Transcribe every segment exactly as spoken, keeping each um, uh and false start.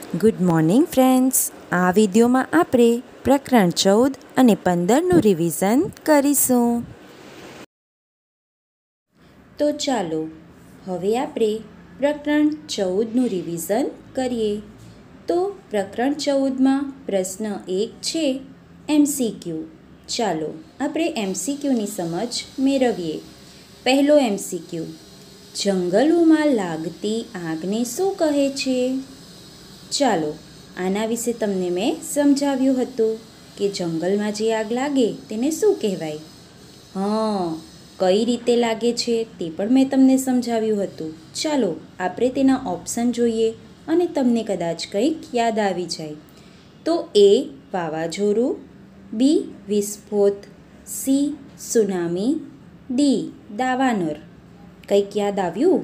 Good morning friends. આ વિડીયોમાં આપણે પ્રકરણ ચૌદ અને પંદરનું રિવિઝન કરીશું. તો ચાલો હવે આપણે પ્રકરણ ચૌદનું રિવિઝન કરીએ. તો પ્રકરણ ચૌદમાં પ્રશ્ન એક છે એમસીક્યુ. ચાલો આપણે એમસીક્યુની સમજ મેળવીએ. પહેલો એમસીક્યુ, જંગલોમાં લાગતી આગને શું કહે છે? ચાલો આના વિશે તમને મેં સમજાવ્યું હતું કે જંગલમાં જે આગ લાગે તેને શું કહેવાય. હા, કઈ રીતે લાગે છે તે પણ મેં તમને સમજાવ્યું હતું. ચાલો આપણે તેના ઓપ્શન જોઈએ અને તમને કદાચ કંઈક યાદ આવી જાય. તો એ વાવાઝોડું, બી વિસ્ફોટ, સી સુનામી, ડી દાવાનળ. કંઈક યાદ આવ્યું?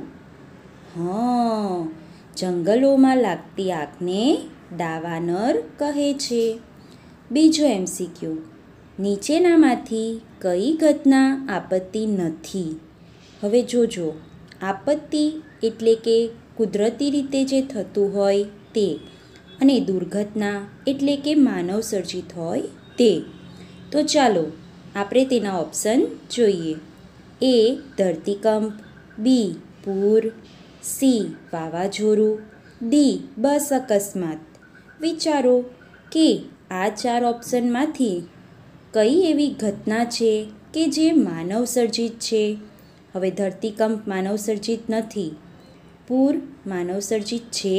હા, જંગલોમાં લાગતી આગને દાવાનળ કહે છે. બીજો એમસીક્યુ, નીચેનામાંથી કઈ ઘટના આપત્તિ નથી? હવે જોજો, આપત્તિ એટલે કે કુદરતી રીતે જે થતું હોય તે, અને દુર્ઘટના એટલે કે માનવ સર્જિત હોય તે. તો ચાલો આપણે તેના ઓપ્શન જોઈએ. એ ધરતીકંપ, બી પૂર, સી વાવાઝોડું, ડી બસ અકસ્માત. વિચારો કે આ ચાર ઓપ્શનમાંથી કઈ એવી ઘટના છે કે જે માનવ સર્જિત છે? હવે ધરતીકંપ માનવ સર્જિત નથી, પૂર માનવ સર્જિત છે,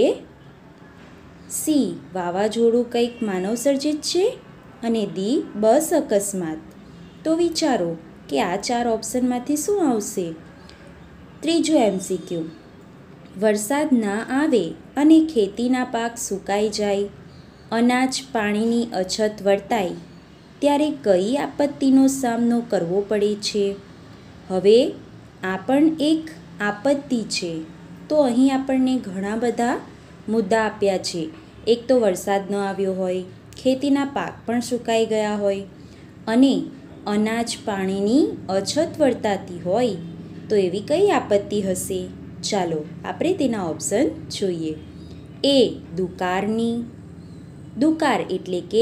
સી વાવાઝોડું કંઈક માનવ સર્જિત છે, અને ડી બસ અકસ્માત. તો વિચારો કે આ ચાર ઓપ્શનમાંથી શું આવશે? ત્રીજો એમસીક્યુ, વરસાદ ના આવે અને ખેતીના પાક સુકાઈ જાય, અનાજ પાણીની અછત વર્તાય, ત્યારે કઈ આપત્તિનો સામનો કરવો પડે છે? હવે આ પણ એક આપત્તિ છે. તો અહીં આપણને ઘણા બધા મુદ્દા આપ્યા છે. એક તો વરસાદ ન આવ્યો હોય, ખેતીના પાક પણ સુકાઈ ગયા હોય, અને અનાજ પાણીની અછત વર્તાતી હોય. તો એવી કઈ આપત્તિ હશે? ચાલો આપણે તેના ઓપ્શન જોઈએ. એ દુકાળની, દુકાળ એટલે કે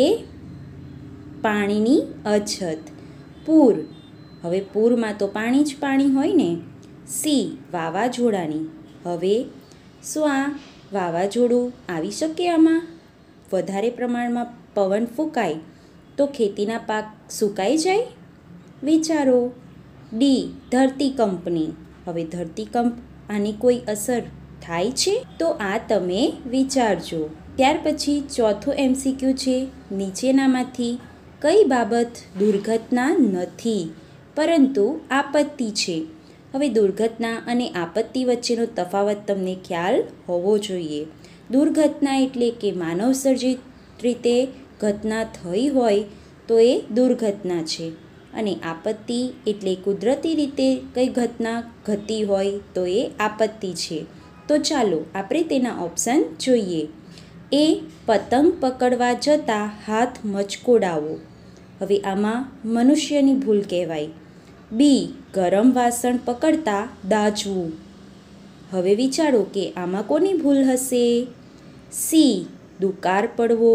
પાણીની અછત. પૂર, હવે પૂરમાં તો પાણી જ પાણી હોય ને. સી વાવાઝોડાની, હવે શું આ વાવાઝોડું આવી શકે? આમાં વધારે પ્રમાણમાં પવન ફૂંકાય તો ખેતીના પાક સુકાઈ જાય? વિચારો. ડી ધરતીકંપની, હવે ધરતીકંપ આની કોઈ અસર થાય છે? તો આ તમે વિચારજો. ત્યાર પછી ચોથો એમસીક્યુ છે, નીચેનામાંથી કઈ બાબત દુર્ઘટના નથી પરંતુ આપત્તિ છે? હવે દુર્ઘટના અને આપત્તિ વચ્ચેનો તફાવત તમને ખ્યાલ હોવો જોઈએ. દુર્ઘટના એટલે કે માનવ સર્જિત રીતે ઘટના થઈ હોય તો એ દુર્ઘટના છે, અને આપત્તિ એટલે કુદરતી રીતે કઈ ઘટના ઘટી હોય તો એ આપત્તિ છે. તો ચાલો આપણે તેના ઓપ્શન જોઈએ. એ પતંગ પકડવા જતાં હાથ મચકોડાવો, હવે આમાં મનુષ્યની ભૂલ કહેવાય. બી ગરમ વાસણ પકડતા દાઝવું, હવે વિચારો કે આમાં કોની ભૂલ હશે? સી દુકાળ પડવો,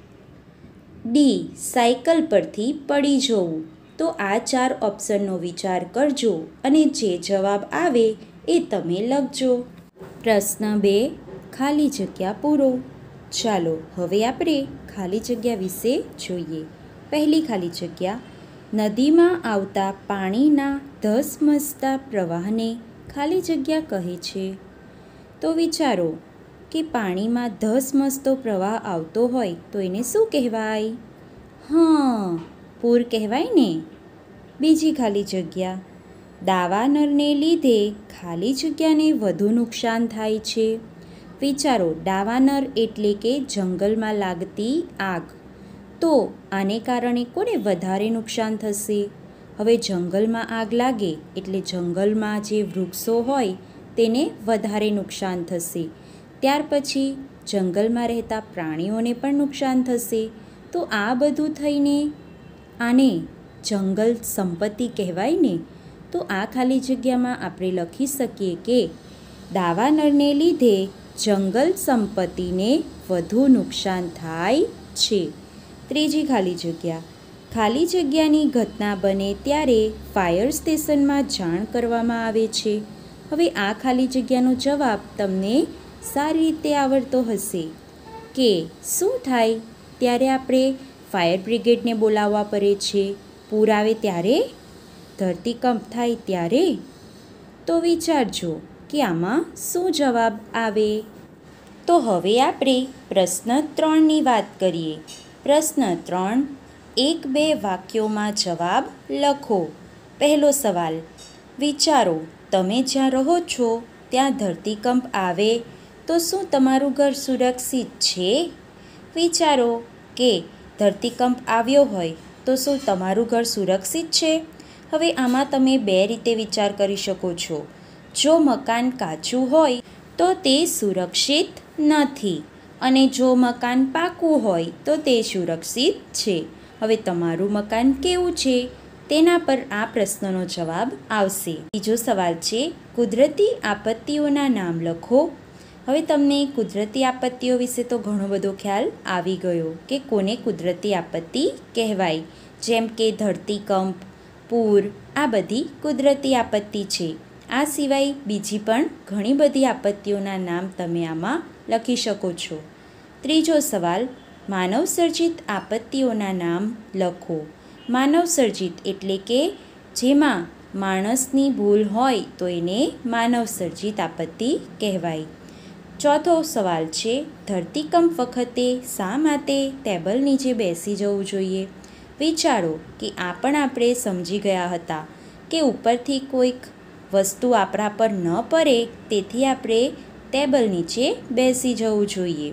ડી સાયકલ પરથી પડી જવું. તો આ ચાર ઓપ્શનનો વિચાર કરજો અને જે જવાબ આવે એ તમે લખજો. પ્રશ્ન બે, ખાલી જગ્યા પૂરો. ચાલો હવે આપણે ખાલી જગ્યા વિશે જોઈએ. પહેલી ખાલી જગ્યા, નદીમાં આવતા પાણીના ધસમસતા પ્રવાહને ખાલી જગ્યા કહે છે. તો વિચારો કે પાણીમાં ધસમસતો પ્રવાહ આવતો હોય તો એને શું કહેવાય? હા, પૂર કહેવાય ને. બીજી ખાલી જગ્યા, દાવાનળને લીધે ખાલી જગ્યાને વધુ નુકસાન થાય છે. વિચારો, દાવાનળ એટલે કે જંગલમાં લાગતી આગ. તો આને કારણે કોને વધારે નુકસાન થશે? હવે જંગલમાં આગ લાગે એટલે જંગલમાં જે વૃક્ષો હોય તેને વધારે નુકસાન થશે. ત્યાર પછી જંગલમાં રહેતા પ્રાણીઓને પણ નુકસાન થશે. તો આ બધું થઈને આને જંગલ સંપત્તિ કહેવાય ને. તો આ ખાલી જગ્યામાં આપણે લખી શકીએ કે દાવાનળને લીધે જંગલ સંપત્તિને વધુ નુકસાન થાય છે. ત્રીજી ખાલી જગ્યા. ખાલી જગ્યાની ઘટના બને ત્યારે ફાયર સ્ટેશનમાં જાણ કરવામાં આવે છે. હવે આ ખાલી જગ્યાનો જવાબ તમને સારી રીતે આવડતો હશે કે શું થાય ત્યારે આપણે ફાયર બ્રિગેડને બોલાવવા પડે છે. પૂર આવે ત્યારે, ધરતીકંપ થાય ત્યારે. તો વિચારજો કે આમાં શું જવાબ આવે. તો હવે આપણે પ્રશ્ન ત્રણની વાત કરીએ. પ્રશ્ન ત્રણ, એક બે વાક્યોમાં જવાબ લખો. પહેલો સવાલ, વિચારો તમે જ્યાં રહો છો ત્યાં ધરતીકંપ આવે તો શું તમારું ઘર સુરક્ષિત છે? વિચારો કે ધરતીકંપ આવ્યો હોય તો શું તમારું ઘર સુરક્ષિત છે? હવે આમાં તમે બે રીતે વિચાર કરી શકો છો. જો મકાન કાચું હોય તો તે સુરક્ષિત નથી અને જો મકાન પાકું હોય તો તે સુરક્ષિત છે. હવે તમારું મકાન કેવું છે તેના પર આ પ્રશ્નનો જવાબ આવશે. બીજો સવાલ છે, કુદરતી આપત્તિઓના નામ લખો. હવે તમને કુદરતી આપત્તિઓ વિશે તો ઘણો બધો ખ્યાલ આવી ગયો કે કોને કુદરતી આપત્તિ કહેવાય. જેમ કે ધરતીકંપ, પૂર, આ બધી કુદરતી આપત્તિ છે. આ સિવાય બીજી પણ ઘણી બધી આપત્તિઓના નામ તમે આમાં લખી શકો છો. ત્રીજો સવાલ, માનવસર્જિત આપત્તિઓના નામ લખો. માનવસર્જિત એટલે કે જેમાં માણસની ભૂલ હોય તો એને માનવસર્જિત આપત્તિ કહેવાય. ચોથો સવાલ છે, ધરતીકંપ વખતે શા માટે ટેબલ નીચે બેસી જવું જોઈએ? વિચારો કે આ પણ આપણે સમજી ગયા હતા કે ઉપરથી કોઈક વસ્તુ આપણા પર ન પડે તેથી આપણે ટેબલ નીચે બેસી જવું જોઈએ.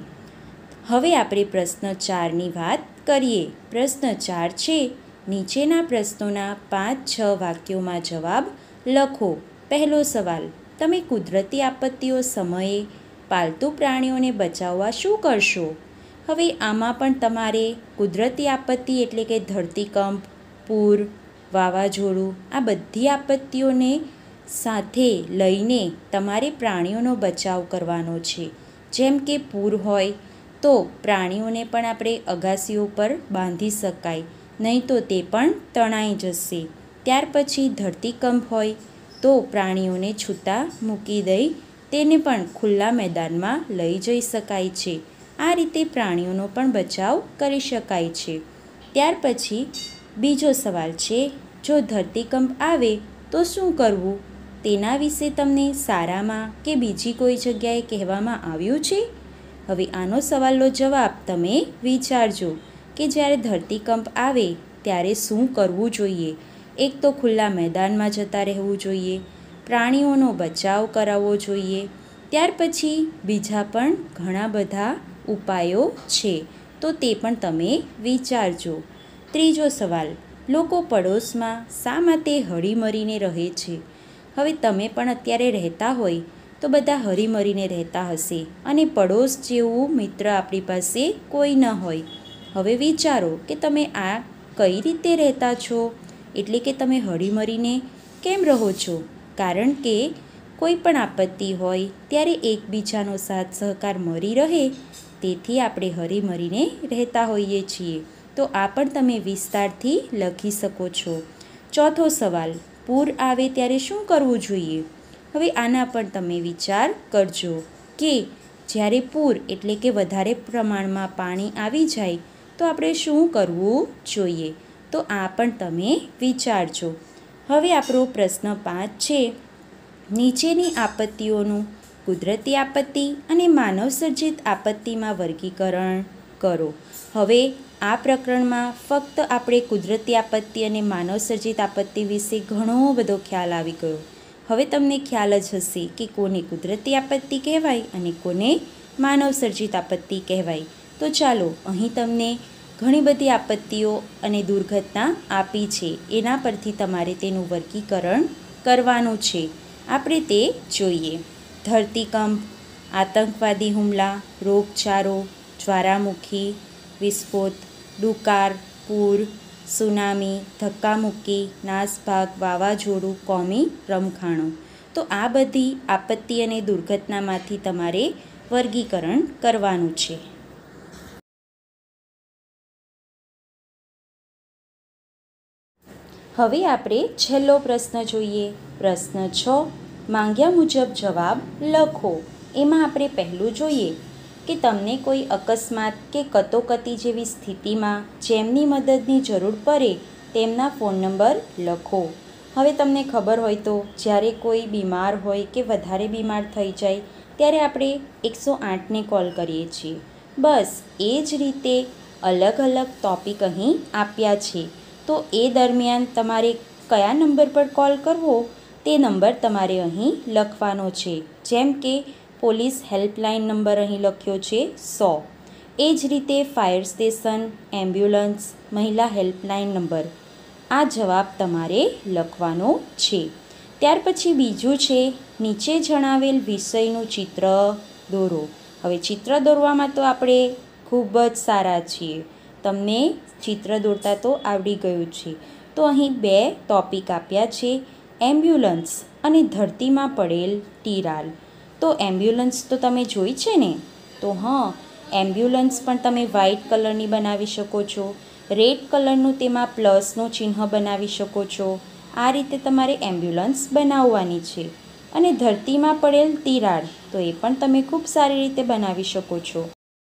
હવે આપણે પ્રશ્ન ચારની વાત કરીએ. પ્રશ્ન ચાર છે, નીચેના પ્રશ્નોના પાંચ છ વાક્યોમાં જવાબ લખો. પહેલો સવાલ, તમે કુદરતી આપત્તિઓ સમયે પાલતુ પ્રાણીઓને બચાવવા શું કરશો? હવે આમાં પણ તમારે કુદરતી આપત્તિ એટલે કે ધરતીકંપ, પૂર, વાવાઝોડું, આ બધી આપત્તિઓને સાથે લઈને તમારે પ્રાણીઓનો બચાવ કરવાનો છે. જેમ કે પૂર હોય તો પ્રાણીઓને પણ આપણે અગાસીઓ પર બાંધી શકાય, નહીં તો તે પણ તણાઈ જશે. ત્યાર પછી ધરતીકંપ હોય તો પ્રાણીઓને છૂટા મૂકી દઈ તેને પણ ખુલ્લા મેદાનમાં લઈ જઈ શકાય છે. આ રીતે પ્રાણીઓનો પણ બચાવ કરી શકાય છે. ત્યાર પછી બીજો સવાલ છે, જો ધરતીકંપ આવે તો શું કરવું? તેના વિશે તમને સારામાં કે બીજી કોઈ જગ્યાએ કહેવામાં આવ્યું છે? હવે આનો સવાલનો જવાબ તમે વિચારજો કે જ્યારે ધરતીકંપ આવે ત્યારે શું કરવું જોઈએ. એક તો ખુલ્લા મેદાનમાં જતા રહેવું જોઈએ, પ્રાણીઓનો બચાવ કરાવવો જોઈએ. ત્યાર પછી બીજા પણ ઘણા બધા ઉપાયો છે તો તે પણ તમે વિચારજો. ત્રીજો સવાલ, લોકો પડોશમાં શા માટે હળીમળીને રહે છે? હવે તમે પણ અત્યારે રહેતા હોય તો બધા હળીમળીને રહેતા હશે અને પડોશ જેવું મિત્ર આપણી પાસે કોઈ ન હોય. હવે વિચારો કે તમે આ કઈ રીતે રહેતા છો, એટલે કે તમે હળીમળીને કેમ રહો છો? કારણ કે કોઈ પણ આપત્તિ હોય ત્યારે એકબીજાનો સાથ સહકાર મળી રહે તેથી આપણે હળીમળીને રહેતા હોઈએ છીએ. તો આ પણ તમે વિસ્તારથી લખી શકો છો. ચોથો સવાલ, પૂર આવે ત્યારે શું કરવું જોઈએ? હવે આના પર તમે વિચાર કરજો કે જ્યારે પૂર એટલે કે વધારે પ્રમાણમાં પાણી આવી જાય તો આપણે શું કરવું જોઈએ. તો આ પણ તમે વિચારજો. હવે આપણો પ્રશ્ન પાંચ છે, નીચેની આપત્તિઓનું કુદરતી આપત્તિ અને માનવસર્જિત આપત્તિમાં વર્ગીકરણ કરો. હવે આ પ્રકરણમાં ફક્ત આપણે કુદરતી આપત્તિ અને માનવસર્જિત આપત્તિ વિશે ઘણો બધો ખ્યાલ આવી ગયો. હવે તમને ખ્યાલ જ હશે કે કોને કુદરતી આપત્તિ કહેવાય અને કોને માનવસર્જિત આપત્તિ કહેવાય. તો ચાલો, અહીં તમને ઘણી બધી આપત્તિઓ અને દુર્ઘટના આપી છે, એના પરથી તમારે તેનું વર્ગીકરણ કરવાનું છે. આપણે તે જોઈએ. ધરતીકંપ, આતંકવાદી હુમલા, રોગચાળો, જ્વાળામુખી, વિસ્ફોટ, દુકાળ, પૂર, સુનામી, ધક્કામુક્કી, નાસભાગ, વાવાઝોડું, કોમી રમખાણો. તો આ બધી આપત્તિ અને દુર્ઘટનામાંથી તમારે વર્ગીકરણ કરવાનું છે. હવે આપણે છેલ્લો પ્રશ્ન જોઈએ. પ્રશ્ન છ, માંગ્યા મુજબ જવાબ લખો. એમાં આપણે પહેલું જોઈએ કે તમને કોઈ અકસ્માત કે કટોકટી જેવી સ્થિતિમાં જેમની મદદની જરૂર પડે તેમના ફોન નંબર લખો. હવે તમને ખબર હોય તો જ્યારે કોઈ બીમાર હોય કે વધારે બીમાર થઈ જાય ત્યારે આપણે એકસો આઠને કોલ કરીએ છીએ. બસ એ જ રીતે અલગ અલગ ટૉપિક અહીં આપ્યા છે. તો એ દરમિયાન તમારે કયા નંબર પર કોલ કરવો તે નંબર તમારે અહીં લખવાનો છે. જેમ કે પોલીસ હેલ્પલાઇન નંબર અહીં લખ્યો છે સો. એ જ રીતે ફાયર સ્ટેશન, એમ્બ્યુલન્સ, મહિલા હેલ્પલાઇન નંબર. આ જવાબ તમારે લખવાનો છે. ત્યાર પછી બીજું છે નીચે જણાવેલ વિષયનું ચિત્ર દોરો. હવે ચિત્ર દોરવામાં તો આપણે ખૂબ જ સારા છીએ. તમને ચિત્ર દોરતા તો આવડી ગયું છે. તો અહીં બે ટૉપિક આપ્યા છે, એમ્બ્યુલન્સ અને ધરતીમાં પડેલ તિરાડ. તો એમ્બ્યુલન્સ તો તમે જોઈ છે ને? તો હા, એમ્બ્યુલન્સ પણ તમે વ્હાઇટ કલરની બનાવી શકો છો. રેડ કલરનું તેમાં પ્લસનું ચિહ્ન બનાવી શકો છો. આ રીતે તમારે એમ્બ્યુલન્સ બનાવવાની છે. અને ધરતીમાં પડેલ તિરાડ તો એ પણ તમે ખૂબ સારી રીતે બનાવી શકો છો.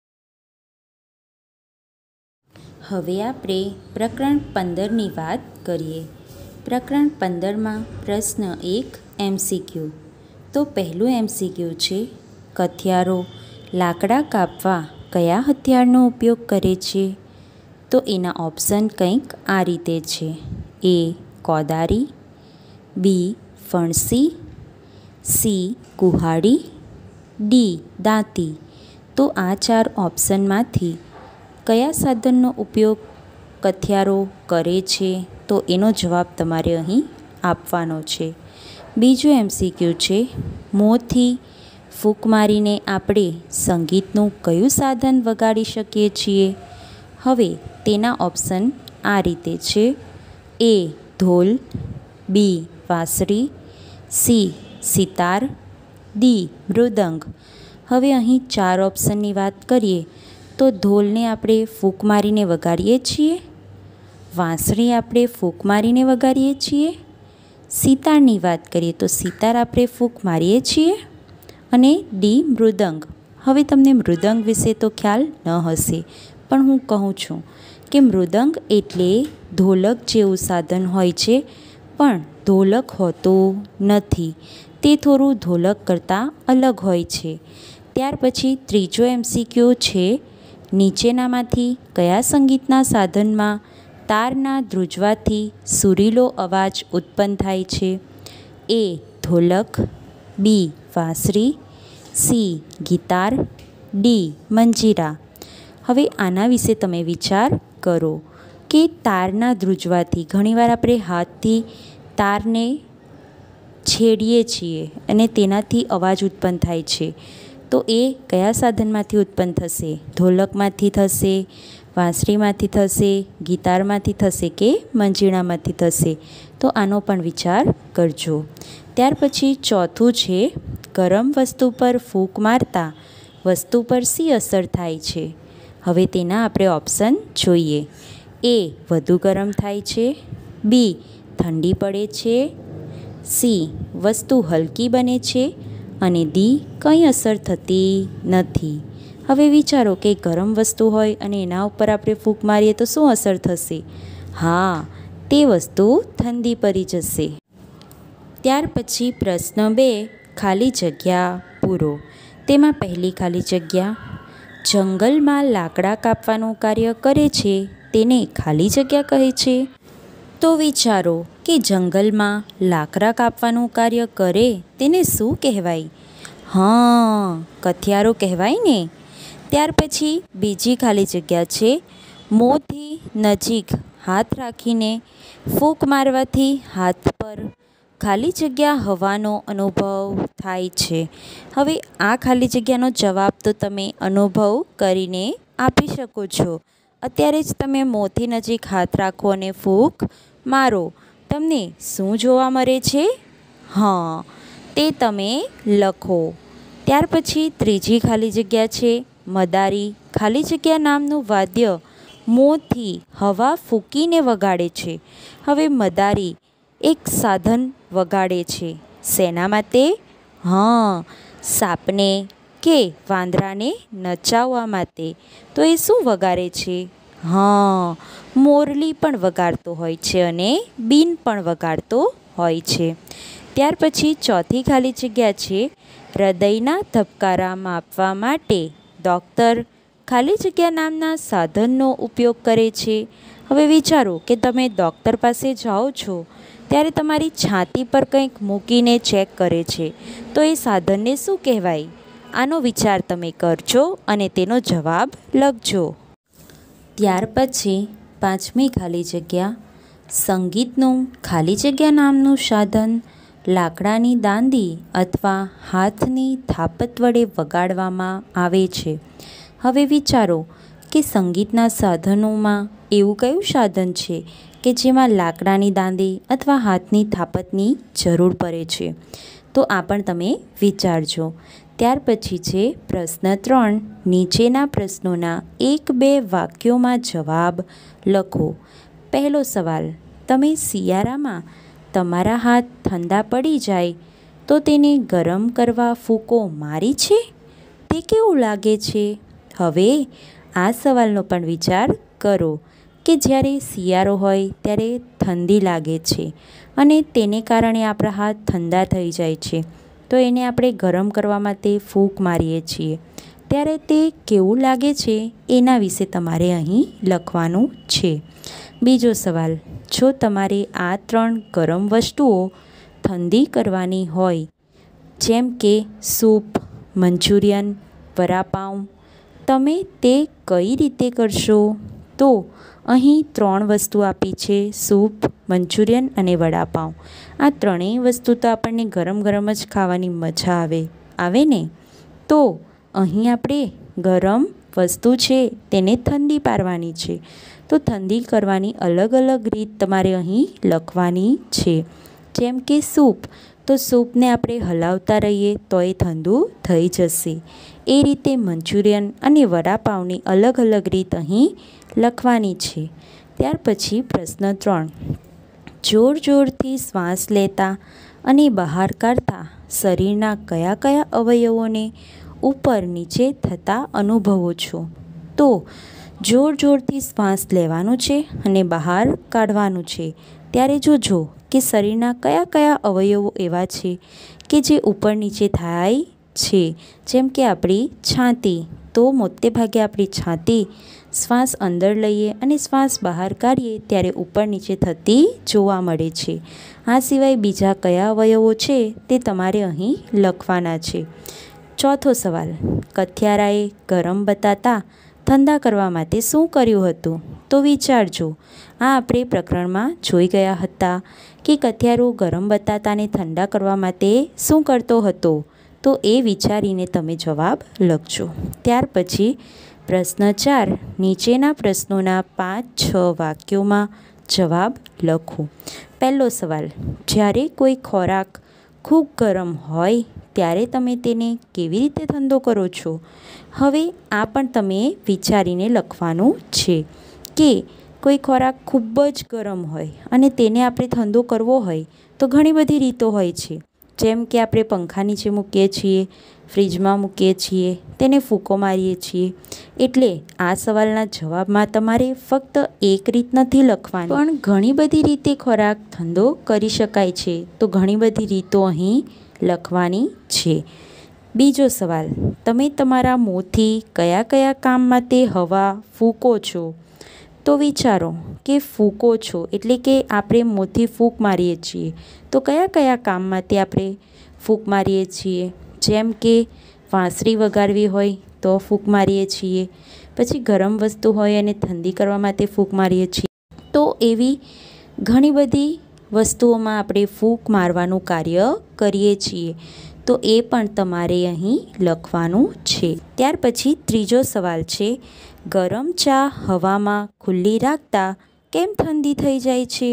હવે આપણે પ્રકરણ પંદરની વાત કરીએ. પ્રકરણ પંદરમાં પ્રશ્ન એક એમસીક્યુ. તો પહેલું એમસીક્યુ છે, કથિયારો લાકડા કાપવા કયા હથિયારનો ઉપયોગ કરે છે? તો એના ઓપ્શન કંઈક આ રીતે છે. એ કોદાળી, બી ફણસી, સી કુહાડી, ડી દાંતી. તો આ ચાર ઓપ્શનમાંથી કયા સાધનનો ઉપયોગ કથિયારો કરે છે? તો એનો જવાબ તમારે અહીં આપવાનો છે. બીજું એમસીક્યુ છે, મોંથી ફૂંક મારીને આપણે સંગીતનું કયું સાધન વગાડી શકીએ છીએ? હવે તેના ઓપ્શન આ રીતે છે. એ ઢોલ, બી વાંસળી, સી સિતાર, ડી મૃદંગ. હવે અહીં ચાર ઓપ્શનની વાત કરીએ તો ઢોલને આપણે ફૂંક મારીને વગાડીએ છીએ, વાંસળી આપણે ફૂંક મારીને વગાડીએ છીએ, સિતારની વાત કરીએ તો સિતાર આપણે ફૂંક મારીએ છીએ, અને ડી મૃદંગ. હવે તમને મૃદંગ વિશે તો ખ્યાલ ન હશે, પણ હું કહું છું કે મૃદંગ એટલે ઢોલક જેવું સાધન હોય છે, પણ ઢોલક હોતું નથી. તે થોડું ઢોલક કરતાં અલગ હોય છે. ત્યાર પછી ત્રીજો એમસીક્યુ છે, નીચેનામાંથી કયા સંગીતના સાધનમાં તારના ધ્રુજવાથી સુરીલો અવાજ ઉત્પન્ન થાય છે? એ ઢોલક, બી વાંસળી, સી ગિટાર, ડી મંજીરા. હવે આના વિશે તમે વિચાર કરો કે તારના ધ્રુજવાથી ઘણીવાર આપણે હાથથી તારને છેડીએ છીએ અને તેનાથી અવાજ ઉત્પન્ન થાય છે. તો એ કયા સાધનમાંથી ઉત્પન્ન થશે? ઢોલકમાંથી થશે, વાંસળીમાંથી થશે, ગિટારમાંથી થશે કે મંજીરામાંથી થશે? તો આનો પણ વિચાર કરજો. ત્યાર પછી ચોથું છે, ગરમ વસ્તુ પર ફૂંક મારતા વસ્તુ પર શી અસર થાય છે? હવે તેના આપણે ઓપ્શન જોઈએ. એ વધુ ગરમ થાય છે, બી ઠંડી પડે છે, સી વસ્તુ હલકી બને છે, અને ડી કંઈ અસર થતી નથી. હવે વિચારો કે ગરમ વસ્તુ હોય અને એના ઉપર આપણે ફૂંક મારીએ તો શું અસર થશે? હા, તે વસ્તુ ઠંડી પડી જશે. ત્યાર પછી પ્રશ્ન બે, ખાલી જગ્યા પૂરો. તેમાં પહેલી ખાલી જગ્યા, જંગલમાં લાકડા કાપવાનું કાર્ય કરે છે તેને ખાલી જગ્યા કહે છે. તો વિચારો કે જંગલમાં લાકડા કાપવાનું કાર્ય કરે તેને શું કહેવાય? હા, કથિયારો કહેવાય ને. ત્યાર પછી બીજી ખાલી જગ્યા છે, મોંથી નજીક હાથ રાખીને ફૂંક મારવાથી હાથ પર ખાલી જગ્યા હવાનો અનુભવ થાય છે. હવે આ ખાલી જગ્યાનો જવાબ તો તમે અનુભવ કરીને આપી શકો છો. અત્યારે જ તમે મોંથી નજીક હાથ રાખો અને ફૂંક મારો, તમને શું જોવા મળે છે? હા, તે તમે લખો. ત્યાર પછી ત્રીજી ખાલી જગ્યા છે, મદારી ખાલી જગ્યા નામનું વાદ્ય મોંથી હવા ફૂંકીને વગાડે છે. હવે મદારી એક સાધન વગાડે છે. શેના માટે? હા, સાપને કે વાંદરાને નચાવવા માટે. તો એ શું વગાડે છે? હા, મોરલી પણ વગાડતો હોય છે અને બીન પણ વગાડતો હોય છે. ત્યાર પછી ચોથી ખાલી જગ્યા છે હૃદયના ધબકારા માપવા માટે ડૉક્ટર ખાલી જગ્યા નામના સાધનનો ઉપયોગ કરે છે. હવે વિચારો કે તમે ડૉક્ટર પાસે જાઓ છો ત્યારે તમારી છાતી પર કંઈક મૂકીને ચેક કરે છે, તો એ સાધનને શું કહેવાય? આનો વિચાર તમે કરજો અને તેનો જવાબ લખજો. ત્યાર પછી પાંચમી ખાલી જગ્યા સંગીતનું ખાલી જગ્યા નામનું સાધન લાકડાની દાંડી અથવા હાથની થાપત વડે વગાડવામાં આવે છે. હવે વિચારો કે સંગીતના સાધનોમાં એવું કયું સાધન છે કે જેમાં લાકડાની દાંડી અથવા હાથની થાપતની જરૂર પડે છે? તો આ પણ તમે વિચારજો. ત્યાર પછી છે પ્રશ્ન ત્રણ. નીચેના પ્રશ્નોના એક બે વાક્યોમાં જવાબ લખો. પહેલો સવાલ, તમે શિયાળામાં તમારા હાથ ઠંડા પડી જાય તો તેને ગરમ કરવા ફૂંકો મારી છે? તે કેવું લાગે છે? હવે આ સવાલનો પણ વિચાર કરો કે જ્યારે શિયાળો હોય ત્યારે ઠંડી લાગે છે અને તેને કારણે આપણા હાથ ઠંડા થઈ જાય છે, તો એને આપણે ગરમ કરવા માટે ફૂંક મારીએ છીએ. ત્યારે તે કેવું લાગે છે એના વિશે તમારે અહીં લખવાનું છે. બીજો સવાલ, જો તમારે આ ત્રણ ગરમ વસ્તુઓ ઠંડી કરવાની હોય, જેમ કે સૂપ, મંચુરિયન, વડાપાઉં, તમે તે કઈ રીતે કરશો? તો અહીં ત્રણ વસ્તુ આપી છે, સૂપ, મંચુરિયન અને વડાપાઉં. આ ત્રણેય વસ્તુ તો આપણને ગરમ ગરમ જ ખાવાની મજા આવે આવે ને? તો અહીં આપણે ગરમ વસ્તુ છે તેને ઠંડી પાડવાની છે. તો ઠંડી કરવાની અલગ અલગ રીત તમારે અહીં લખવાની છે. જેમ કે સૂપ, તો સૂપને આપણે હલાવતા રહીએ તો એ ઠંડુ થઈ જશે. એ રીતે મંચુરિયન અને વડાપાઉંની અલગ અલગ રીત અહીં લખવાની છે. ત્યાર પછી પ્રશ્ન ત્રણ. જોર જોરથી શ્વાસ લેતા અને બહાર કાઢતા શરીરના કયા કયા અવયવોને ઉપર નીચે થતા અનુભવો છો? તો જોર જોરથી શ્વાસ લેવાનું છે અને બહાર કાઢવાનું છે. ત્યારે જોજો કે શરીરના કયા કયા અવયવો એવા છે કે જે ઉપર નીચે થાય છે. જેમ કે આપણી છાતી, તો મોટે ભાગે આપણી છાતી શ્વાસ અંદર લઈએ અને શ્વાસ બહાર કાઢીએ ત્યારે ઉપર નીચે થતી જોવા મળે છે. આ સિવાય બીજા કયા અવયવો છે તે તમારે અહીં લખવાના છે. ચોથો સવાલ, કથિયારાએ ગરમ બટાટા ઠંડા કરવા માટે શું કર્યું હતું? તો વિચારજો. આ આપણે પ્રકરણમાં જોઈ ગયા હતા કે કથિયારો ગરમ બટાટાને ઠંડા કરવા માટે શું કરતો હતો? તો એ વિચારીને તમે જવાબ લખજો. ત્યાર પછી પ્રશ્ન ચાર. નીચેના પ્રશ્નોના પાંચ છ વાક્યોમાં જવાબ લખો. પહેલો સવાલ, જ્યારે કોઈ ખોરાક ખૂબ ગરમ હોય ત્યારે તમે તેને કેવી રીતે ઠંડો કરો છો? હવે આ પણ તમે વિચારીને લખવાનું છે કે કોઈ ખોરાક ખૂબ જ ગરમ હોય અને તેને આપણે ઠંડો કરવો હોય તો ઘણી બધી રીતો હોય છે. જેમ કે આપણે પંખા નીચે મૂકીએ છીએ, ફ્રીજમાં મૂકીએ છીએ, તેને ફૂંકો મારીએ છીએ. એટલે આ સવાલના જવાબમાં તમારે ફક્ત એક રીત નથી લખવાની, પણ ઘણી બધી રીતે ખોરાક ઠંડો કરી શકાય છે. તો ઘણી બધી રીતો અહીં લખવાની છે. બીજો સવાલ, તમે તમારા મોંથી કયા કયા કામ માટે હવા ફૂંકો છો? તો વિચારો કે ફૂંકો છો એટલે કે આપણે મોંથી ફૂંક મારીએ છીએ. તો કયા કયા કામ માટે આપણે ફૂંક મારીએ છીએ? જેમ કે વાંસળી વગાડવી હોય તો ફૂંક મારીએ છીએ, પછી ગરમ વસ્તુ હોય અને ઠંડી કરવા માટે ફૂંક મારીએ છીએ. તો એવી ઘણી બધી વસ્તુઓમાં આપણે ફૂંક મારવાનું કાર્ય કરીએ છીએ. તો એ પણ તમારે અહીં લખવાનું છે. ત્યાર પછી ત્રીજો સવાલ છે, ગરમ ચા હવામાં ખુલ્લી રાખતા કેમ ઠંડી થઈ જાય છે?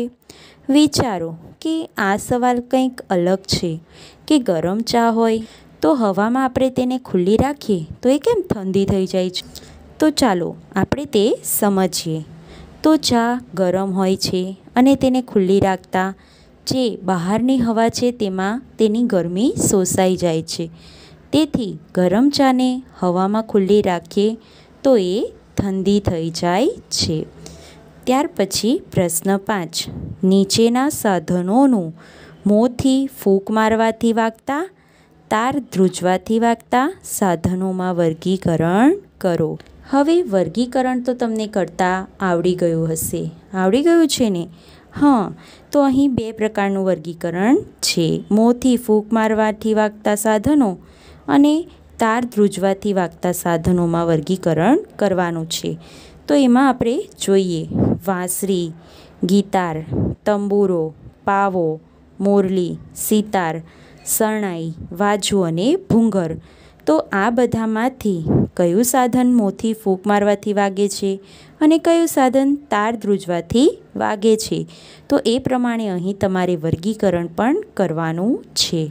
વિચારો કે આ સવાલ કંઈક અલગ છે કે ગરમ ચા હોય તો હવામાં આપણે તેને ખુલ્લી રાખીએ તો એ કેમ ઠંડી થઈ જાય છે? તો ચાલો આપણે તે સમજીએ. તો ચા ગરમ હોય છે અને તેને ખુલ્લી રાખતા જે બહારની હવા છે તેમાં તેની ગરમી શોષાઈ જાય છે. તેથી ગરમ ચાને હવામાં ખુલ્લી રાખીએ તો એ ઠંડી થઈ જાય છે. ત્યાર પછી પ્રશ્ન પાંચ. નીચેના સાધનોનું મોંથી ફૂંક મારવાથી વાગતા, તાર ધ્રુજવાથી વાગતા સાધનોમાં વર્ગીકરણ કરો. હવે વર્ગીકરણ તો તમને કરતાં આવડી ગયું હશે. આવડી ગયું છે ને? હા, તો અહીં બે પ્રકારનું વર્ગીકરણ છે. મોંથી ફૂંક મારવાથી વાગતા સાધનો અને તાર ધ્રુજવાથી વાગતા સાધનોમાં વર્ગીકરણ કરવાનું છે. તો એમાં આપણે જોઈએ વાંસળી, ગિટાર, તંબુરો, પાવો, મોરલી, સિતાર, શરણાઈ, વાજુ અને ભૂંગર. તો આ બધામાંથી કયું સાધન મોંથી ફૂંક મારવાથી વાગે છે અને કયું સાધન તાર ધ્રુજવાથી વાગે છે, તો એ પ્રમાણે અહીં તમારે વર્ગીકરણ પણ કરવાનું છે.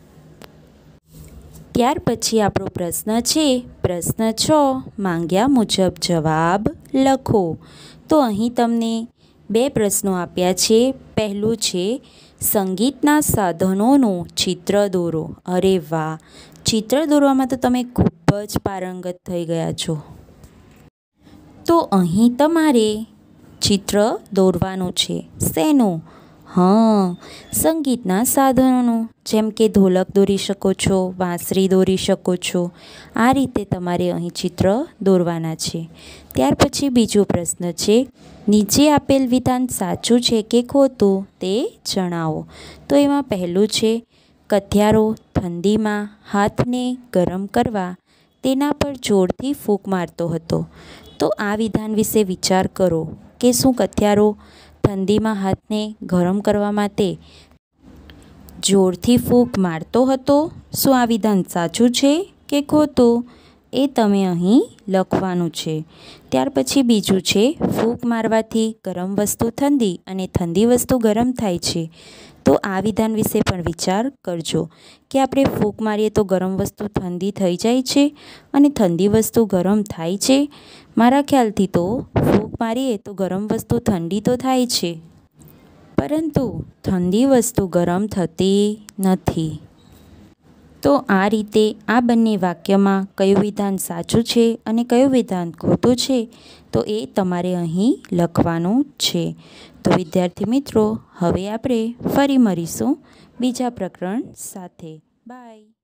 ત્યાર પછી આપણો પ્રશ્ન છે પ્રશ્ન છ. માંગ્યા મુજબ જવાબ લખો. તો અહીં તમને બે પ્રશ્નો આપ્યા છે. પહેલું છે સંગીતના સાધનોનું ચિત્ર દોરો. અરે વાહ, ચિત્ર દોરવામાં તો તમે ખૂબ જ પારંગત થઈ ગયા છો. તો અહીં તમારે ચિત્ર દોરવાનું છે. શેનું? હા, સંગીતના સાધનોનું. જેમ કે ઢોલક દોરી શકો છો, વાંસળી દોરી શકો છો. આ રીતે તમારે અહીં ચિત્ર દોરવાના છે. ત્યાર પછી બીજો પ્રશ્ન છે નીચે આપેલ વિધાન સાચું છે કે ખોટું તે જણાવો. તો એમાં પહેલું છે કથિયારો ઠંડીમાં હાથને ગરમ કરવા તેના પર જોરથી ફૂંક મારતો હતો. તો આ વિધાન વિશે વિચાર કરો કે શું કથિયારો ઠંડીમાં હાથને ગરમ કરવા માટે જોરથી ફૂંક મારતો હતો? શું આ વિધાન સાચું છે કે ખોટું એ તમે અહીં લખવાનું છે. ત્યાર પછી બીજું છે ફૂંક મારવાથી ગરમ વસ્તુ ઠંડી અને ઠંડી વસ્તુ ગરમ થાય છે. તો આ વિધાન વિશે પણ વિચાર કરજો કે આપણે ફૂંક મારીએ તો ગરમ વસ્તુ ઠંડી થઈ જાય છે અને ઠંડી વસ્તુ ગરમ થાય છે. મારા ખ્યાલથી તો ફૂંક મારીએ તો ગરમ વસ્તુ ઠંડી તો થાય છે, પરંતુ ઠંડી વસ્તુ ગરમ થતી નથી. તો આ રીતે આ બંને વાક્યમાં કયું વિધાન સાચું છે અને કયું વિધાન ખોટું છે તો એ તમારે અહીં લખવાનું છે. તો વિદ્યાર્થી મિત્રો, હવે આપણે ફરી મળીશું બીજા પ્રકરણ સાથે. બાય.